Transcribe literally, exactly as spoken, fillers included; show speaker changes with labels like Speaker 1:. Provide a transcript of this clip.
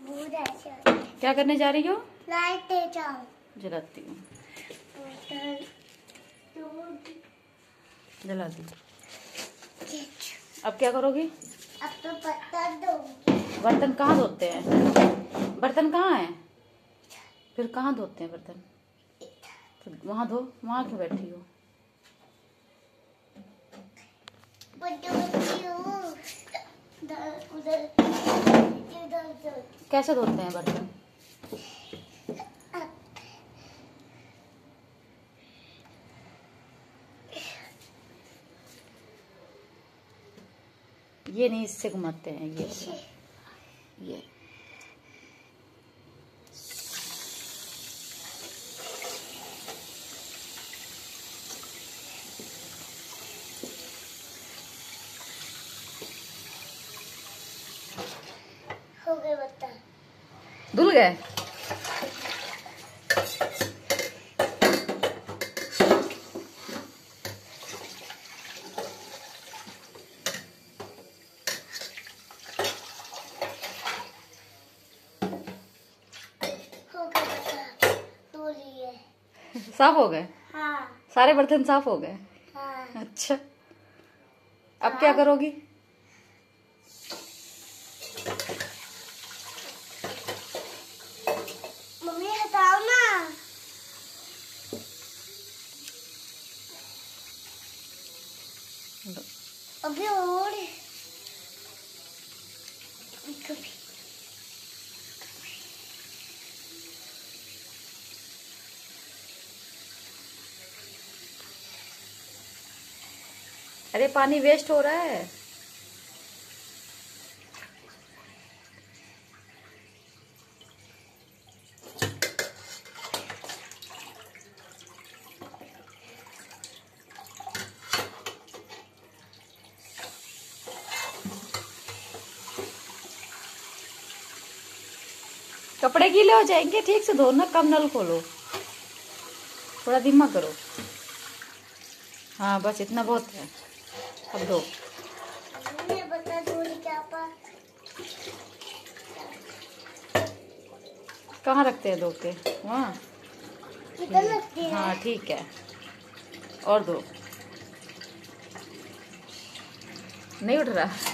Speaker 1: क्या करने जा रही हो?
Speaker 2: लाइट
Speaker 1: जलाती हूँ। जला दी। अब क्या करोगी?
Speaker 2: अब तो बर्तन धोऊंगी।
Speaker 1: बर्तन कहाँ धोते हैं? बर्तन कहाँ है? फिर कहाँ धोते हैं बर्तन? फिर वहाँ धो। वहाँ क्यों बैठी हो?
Speaker 2: उधर
Speaker 1: कैसे धोते हैं बर्तन? ये नहीं, इससे घुमाते हैं। ये ये
Speaker 2: हो गए बर्तन।
Speaker 1: धुल गए। साफ हो गए?
Speaker 2: हाँ।
Speaker 1: सारे बर्तन साफ हो गए?
Speaker 2: हाँ।
Speaker 1: अच्छा, अब क्या करोगी?
Speaker 2: मम्मी हटाओ ना। अभी और कभी
Speaker 1: अरे पानी वेस्ट हो रहा है। कपड़े गीले हो जाएंगे। ठीक से धो ना, कम नल खोलो, थोड़ा धीमा करो। हाँ बस इतना बहुत है। अब धो।
Speaker 2: बता दूंगी क्या पर।
Speaker 1: कहाँ रखते हैं धो के? वहाँ
Speaker 2: किधर लगती है?
Speaker 1: हाँ ठीक है। और दो। नहीं उठ रहा।